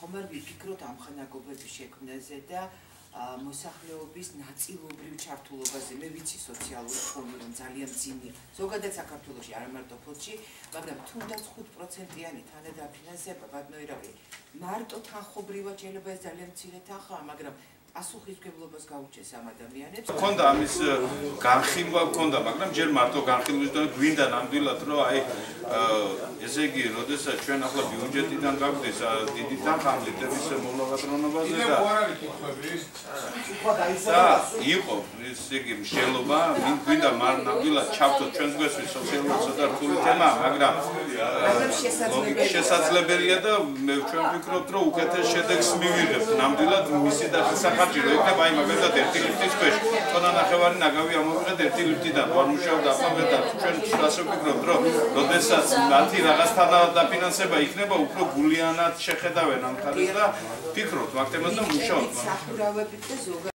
ხომ არ ვიფიქროთ ამ ხანაგობების შექმნაზე და მოსახლეობის ნაწილობრივ ჩართულობაზე. მე ვიცი სოციალური ფონი რომ ძალიან მძიმეა. ზოგადად საქართველოში არ მარტო ფონდში, მაგრამ თუნდაც 5%-იანი თანადაფინანსება ბატონო მარტო თანხობრივად შეიძლება ეს ძალიან მცირე თანხაა, მაგრამ ასუხისმგებლობას გაუჩეს ამ ადამიანებს. Ქონდა ამის განხილვა ქონდა, მაგრამ ჯერ მარტო განხილვის და გვინდა ნამდვილად რომ აი ესე იგი, როდესაც ჩვენ ახლა ბიუჯეტიდან გაგვდის დიდი თანხა ლიდერის მოლაპარაკებაზე და იყო ესე იგი მსჯელობა, გვინდა ნამდვილად ჩავთოთ ჩვენს გვესვის სოციალურსა და რთული თემა, მაგრამ შესაძლებელია და ჩვენ ვფიქრობთ რომ უკეთეს შედეგს მივიღებთ ნამდვილად მისი დასახარჯი რო იქნება აი მაგალითად ერთი ლიფტის ქვეშ თონა ნახევარი ნაგავი ამოვიღეთ ერთი ლიფტიდან ვარ მუშაობდა ახლა და ჩვენ ასე ვფიქრობთ რომ როდესაც მათი რაღაც თანადაფინანსება იქნება უფრო გულიანად შეხედავენ ამ ხალხს და ვფიქრობთ მაგ თემას და მუშაობთ.